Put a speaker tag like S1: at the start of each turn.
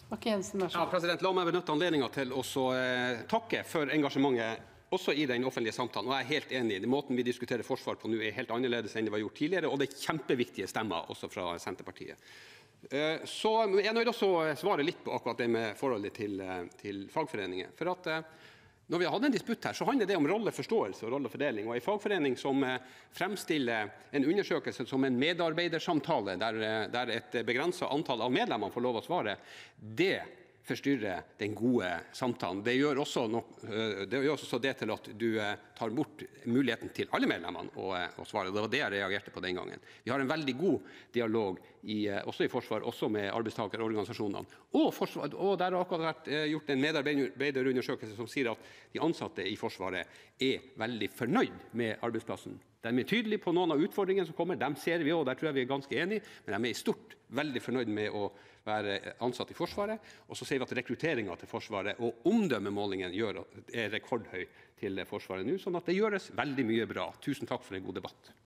S1: Bakke-Jensen, vær så god.
S2: Ja, la meg benytte anledningen til å takke for engasjementet også i den offentlige samtalen. Og jeg er helt enig. Måten vi diskuterer forsvar på nå er helt annerledes enn det var gjort tidligere, og det er kjempeviktige stemmer også fra Senterpartiet. Så jeg er nødt til å svare litt på akkurat det med forholdet til fagforeninger. For at når vi har hatt en disputt her, så handler det om rolleforståelse og rollefordeling. Og en fagforening som fremstiller en undersøkelse som en medarbeidersamtale, der et begrenset antall av medlemmene får lov å svare, det forstyrrer den gode samtalen. Det gjør også det til at du tar bort muligheten til alle medlemmene å svare. Det var det jeg reagerte på den gangen. Vi har en veldig god dialog også i forsvar, også med arbeidstakerorganisasjonene. Og der har akkurat vært gjort en medarbeiderundersøkelse som sier at de ansatte i Forsvaret er veldig fornøyd med arbeidsplassen. De er tydelige på noen av utfordringene som kommer. De ser vi også, der tror jeg vi er ganske enige, men de er i stort veldig fornøyd med å være ansatt i Forsvaret. Og så ser vi at rekrutteringen til Forsvaret og omdømmemålingen er rekordhøy til Forsvaret nå, sånn at det gjøres veldig mye bra. Tusen takk for en god debatt.